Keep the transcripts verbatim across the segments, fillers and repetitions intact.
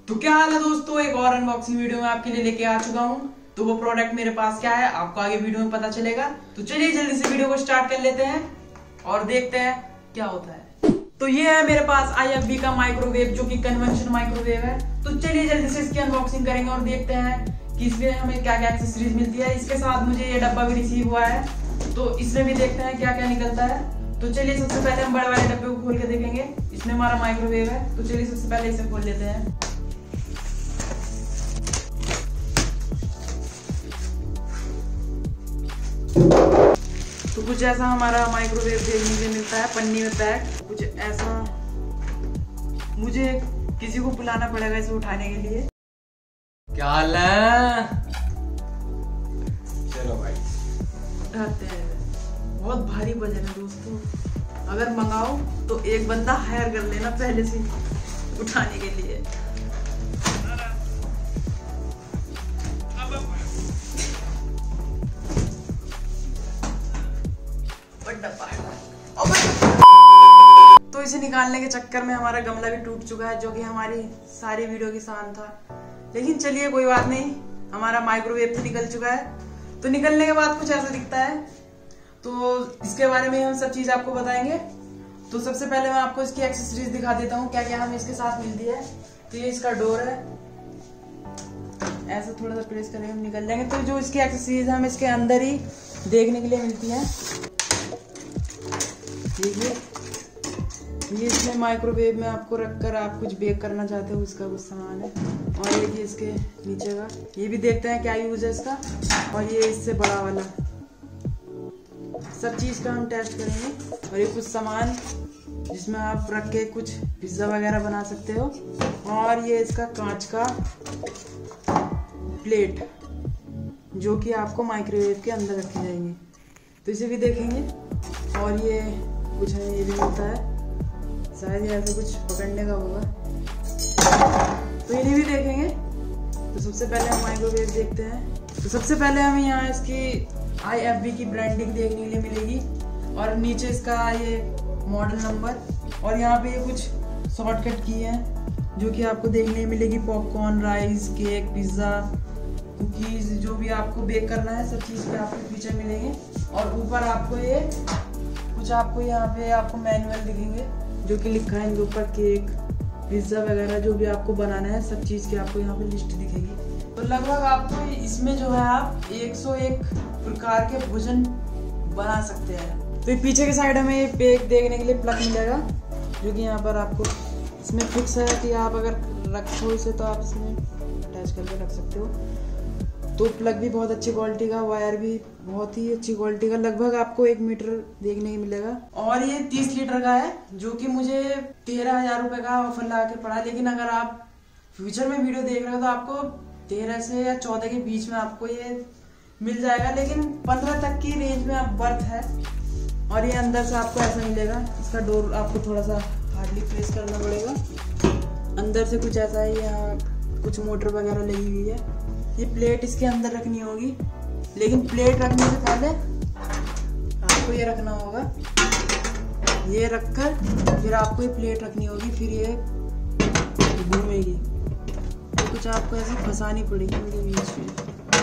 तो क्या हाल है दोस्तों, एक और अनबॉक्सिंग वीडियो में आपके लिए लेके आ चुका हूँ। तो वो प्रोडक्ट मेरे पास क्या है आपको आगे वीडियो में पता चलेगा। तो चलिए जल्दी से वीडियो को स्टार्ट कर लेते हैं और देखते हैं क्या होता है। तो ये है मेरे पास आई एफ बी का माइक्रोवेव, जो कि कन्वेंशन माइक्रोवेव है। तो चलिए जल्दी से इसकी अनबॉक्सिंग करेंगे और देखते हैं कि इसमें हमें क्या क्या एक्सेसरीज मिलती है। इसके साथ मुझे ये डब्बा भी रिसीव हुआ है, तो इसमें भी देखते हैं क्या क्या निकलता है। तो चलिए सबसे पहले हम बड़े वाले डब्बे को खोल के देखेंगे। इसमें हमारा माइक्रोवेव है, तो चलिए सबसे पहले इसे खोल लेते हैं। तो कुछ ऐसा हमारा माइक्रोवेव देखने के लिए मिलता है, पन्नी में पैक। कुछ ऐसा मुझे किसी को बुलाना पड़ेगा इसे उठाने के लिए। क्या हाल है? चलो भाई उठाते हैं। बहुत भारी वजन है दोस्तों, अगर मंगाओ तो एक बंदा हायर कर लेना पहले से उठाने के लिए। तो इसे निकालने के चक्कर में हमारा गमला भी टूट चुका है, जो कि हमारी सारी वीडियो की शान था। लेकिन चलिए कोई बात नहीं, हमारा माइक्रोवेव तो निकल चुका है। तो निकलने के बाद कुछ ऐसा दिखता है, तो इसके बारे में हम सब चीज आपको बताएंगे। तो सबसे पहले मैं आपको इसकी एक्सेसरीज दिखा देता हूँ क्या क्या हमें इसके साथ मिलती है। तो ये इसका डोर है, ऐसा थोड़ा सा प्रेस करेंगे हम निकल जाएंगे। तो जो इसकी एक्सेसरीज है हमें इसके अंदर ही देखने के लिए मिलती है। देखिए ये इसमें माइक्रोवेव में आपको रखकर आप कुछ बेक करना चाहते हो उसका कुछ सामान है। और ये कि इसके नीचे का ये भी देखते हैं क्या यूज है इसका। और ये इससे बड़ा वाला सब चीज का हम टेस्ट करेंगे। और ये कुछ सामान जिसमें आप रख के कुछ पिज्जा वगैरह बना सकते हो। और ये इसका कांच का प्लेट, जो कि आपको माइक्रोवेव के अंदर रखे जाएंगे, तो इसे भी देखेंगे। और ये कुछ है, ये भी मिलता है, शायद ये ऐसा कुछ पकड़ने का होगा, तो इन्हें भी देखेंगे। तो सबसे पहले हम माइक्रोवेव देखते हैं। तो सबसे पहले हमें यहाँ इसकी आई एफ बी की ब्रांडिंग देखने के लिए मिलेगी, और नीचे इसका ये मॉडल नंबर, और यहाँ पे ये कुछ शॉर्टकट की है जो कि आपको देखने मिलेगी। Popcorn, rice, cake, pizza, cookies, जो भी आपको बेक करना है सब चीज़ के आपको फीचर मिलेंगे। और ऊपर आपको ये कुछ आपको यहाँ पे आपको मैनुअल दिखेंगे, जो कि लिखा है इनके ऊपर केक, पिज्ज़ा वगैरह जो भी आपको बनाना है सब चीज़ की आपको यहाँ पे लिस्ट दिखेगी। तो लगभग आपको इसमें जो है आप एक सौ एक प्रकार के भोजन बना सकते हैं। तो ये पीछे के साइड में ये पैक देखने के लिए प्लग मिलेगा, जो कि यहाँ पर आपको इसमें फिक्स है कि आप अगर रखो इसे तो आप इसमें अटैच करके रख सकते हो। तो प्लग भी बहुत अच्छी क्वालिटी का, वायर भी बहुत ही अच्छी क्वालिटी का, लगभग आपको एक मीटर देखने को मिलेगा। और ये तीस लीटर का है, जो कि मुझे तेरह हजार रुपए का ऑफर लगा के पड़ा। लेकिन अगर आप फ्यूचर में वीडियो देख रहे हो तो आपको तेरह से या चौदह के बीच में आपको ये मिल जाएगा, लेकिन पंद्रह तक की रेंज में आप बर्थ है। और ये अंदर से आपको ऐसा मिलेगा। इसका डोर आपको थोड़ा सा हार्डली प्रेस करना पड़ेगा। अंदर से कुछ ऐसा है, यहाँ कुछ मोटर वगैरह लगी हुई है। ये प्लेट इसके अंदर रखनी होगी, लेकिन प्लेट रखने से पहले आपको ये रखना होगा, ये रखकर फिर आपको ये प्लेट रखनी होगी, फिर ये घूमेगी। तो कुछ आपको ऐसे फंसानी पड़ेगी इनके बीच में।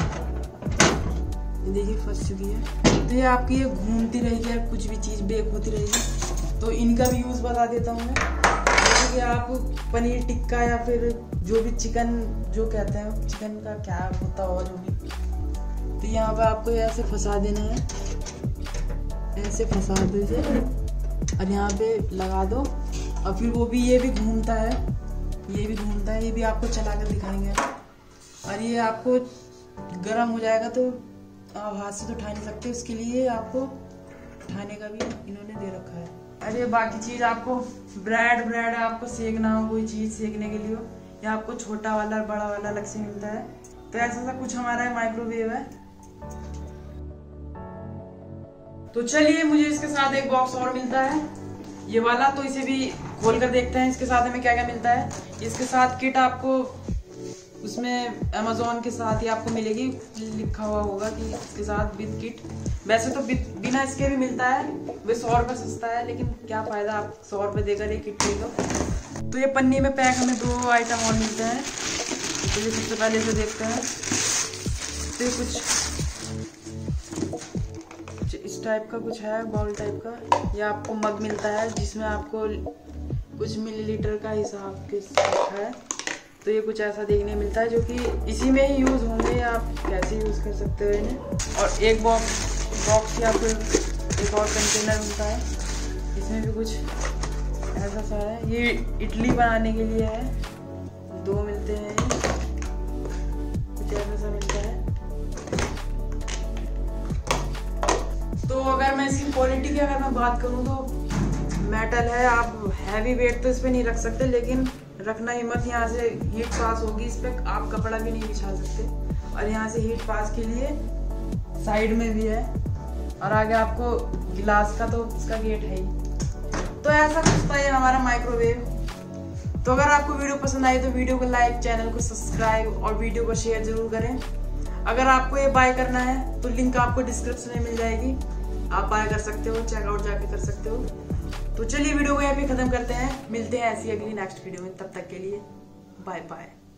ये देखिए फंस चुकी है। तो ये आपकी ये घूमती रहेगी, कुछ भी चीज़ बेक होती रहेगी। तो इनका भी यूज़ बता देता हूँ मैं। जैसे कि आप पनीर टिक्का या फिर जो भी चिकन जो कहते हैं, चिकन का क्या होता होगा जो भी, तो यहाँ पे आपको ऐसे फंसा देना है, ऐसे फंसा दीजिए और यहाँ पे लगा दो। और फिर वो भी ये भी घूमता है, ये भी घूमता है, ये भी आपको चला कर दिखाएंगे। और ये आपको गर्म हो जाएगा तो आप हाथ से तो उठा नहीं सकते, उसके लिए आपको उठाने का भी इन्होंने दे रखा है। अरे बाकी चीज़ आपको ब्रेड ब्रेड आपको सेकना हो, कोई चीज़ सेकने के लिए हो, या आपको छोटा वाला बड़ा वाला अलग से मिलता है। तो ऐसा सा कुछ हमारा माइक्रोवेव है। तो चलिए मुझे इसके साथ एक बॉक्स और मिलता है, ये वाला। तो इसे भी खोल कर देखते हैं इसके साथ हमें क्या क्या मिलता है। इसके साथ किट आपको उसमें अमेज़ॉन के साथ ही आपको मिलेगी, लिखा हुआ होगा कि इसके साथ विद किट। वैसे तो बिना इसके भी मिलता है, वे सौ रुपये सस्ता है, लेकिन क्या फ़ायदा आप सौ रुपये देकर एक किट ले लो। तो ये पन्नी में पैक हमें दो आइटम और मिलते हैं। तो ये सबसे पहले से देखते हैं। तो ये कुछ इस टाइप का कुछ है, बाउल टाइप का। या आपको मग मिलता है जिसमें आपको कुछ मिलीलीटर का हिसाब के साथ है। तो ये कुछ ऐसा देखने मिलता है जो कि इसी में ही यूज़ होंगे, या आप कैसे यूज़ कर सकते हो इन्हें। और एक बॉक्स बॉक्स या फिर एक और कंटेनर मिलता है, इसमें भी कुछ ऐसा सा है। ये इडली बनाने के लिए है, दो मिलते हैं, कुछ ऐसा सा मिलता है। तो अगर मैं इसकी क्वालिटी की अगर मैं बात करूँ तो मेटल है। आप हैवी वेट तो इस पर नहीं रख सकते, लेकिन रखना ही मत, यहाँ से हीट पास होगी इस पर, आप कपड़ा भी नहीं बिछा सकते। और यहाँ से हीट पास के लिए साइड में भी है, और आगे आपको गिलास का तो इसका गेट है ही। तो ऐसा कुछ था ये हमारा माइक्रोवेव। तो अगर आपको वीडियो पसंद आई तो वीडियो को लाइक, चैनल को सब्सक्राइब और वीडियो को शेयर जरूर करें। अगर आपको ये बाय करना है तो लिंक आपको डिस्क्रिप्शन में मिल जाएगी, आप बाय कर सकते हो, चेकआउट जाके कर सकते हो। तो चलिए वीडियो को यहाँ पे खत्म करते हैं, मिलते हैं ऐसी अगली नेक्स्ट वीडियो में। तब तक के लिए बाय बाय।